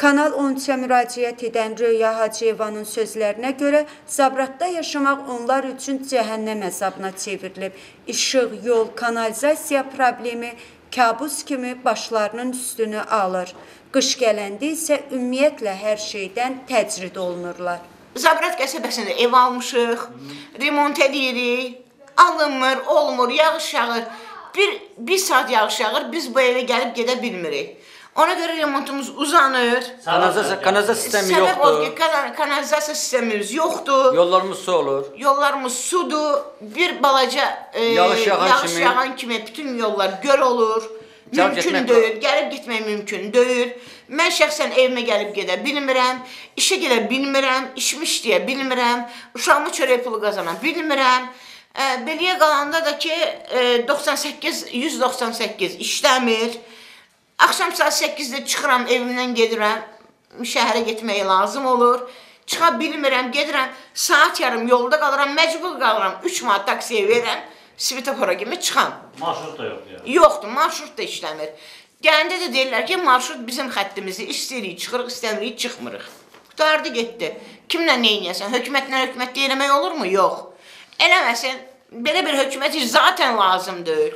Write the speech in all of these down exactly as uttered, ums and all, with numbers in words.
Kanal on üçə müraciət edən Röya Hacıyevanın sözlərinə görə Zabratda yaşamaq onlar üçün cəhənnəm əzabına çevrilib. İşıq, yol, kanalizasiya problemi kabus kimi başlarının üstünü alır. Qış gələndə isə ümumiyyətlə hər şeydən təcrid olunurlar. Zabrat qəsəbəsində ev almışıq, remont edirik, alınmır, olmur, yağış yağır. Bir, bir saat yağış yağır, biz bu evə gəlib gedə bilmirik. Ona görə remontumuz uzanır. Kanalizasiya, kanalizasiya sistemi yoxdur. Səbəb o ki, kanalizasiya sistemimiz yoxdur. Yollarımız su olur. Yollarımız sudur. Bir balaca e, yağış, yağan, yağış kimi. yağan kimi bütün yollar göl olur. Gəlib Mümkün getmək deyil, gəlib getmək mümkün deyil. Mən şəxsən evimə gəlib gedə bilmirəm, işə gedə bilmirəm, işimi işləyə bilmirəm, uşağımı çörək pulu qazana bilmirəm. E, Beliyə qalanda da ki, e, doxsan səkkiz, yüz doxsan səkkiz işləmir. Axşam saat səkkizdə çıxıram, evimdən gedirəm, şəhərə getməyə lazım olur. Çıxa bilmirəm, gedirəm, saat yarım yolda qalıram, məcbur qalıram, üç manat taksiyə verirəm, Svitofora kimi çıxam. Marşrut da yoxdur yəni? Yoxdur, marşrut da işləmir. Gələndə də deyirlər ki, marşrut bizim xəttimizi istəyirik, çıxırıq, istəmirik, çıxmırıq. Qutardı, getdi. Kimlə nə eləyəsən? Hökumətlə hökumət deyilmək olur mu? Yox. Eləməsən, belə bir hökumət heç zaten lazım deyil.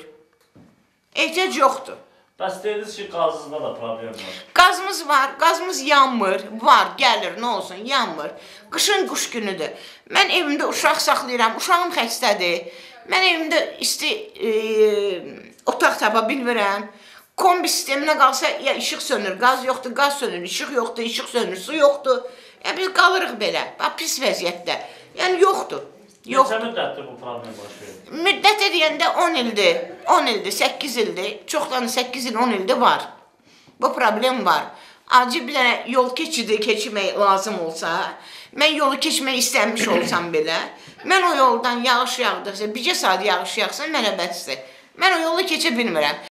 Ehtiyac yoxdur. Bəs dediniz ki, qazınızda da problem var. Qazımız var, qazımız yanmır, var, gəlir, nə olsun, yanmır. Qışın quş günüdür. Mən evimdə uşaq saxlayıram, uşağım xəstədir. Mən evimdə isti e, otaq tapa bilmirəm. Kombi sisteminə qalsa, ya işıq sönür, qaz yoxdur, qaz sönür, işıq yoxdur, işıq sönür, su yoxdur. Ya biz qalırıq belə, pis vəziyyətdə. Yəni yoxdur. Neçə müddətdir bu problem baş verir? Müddət edəndə on ildir, on ildir, səkkiz ildir, çoxdan səkkiz il, on ildir var. Bu problem var. Acı bir dənə yol keçidi keçmək lazım olsa, mən yolu keçmək istəmiş olsam belə, mən o yoldan yağış yağdırsa, bircə saat yağış yağsa mənə bəsdir. Mən o yolu keçə bilmirəm.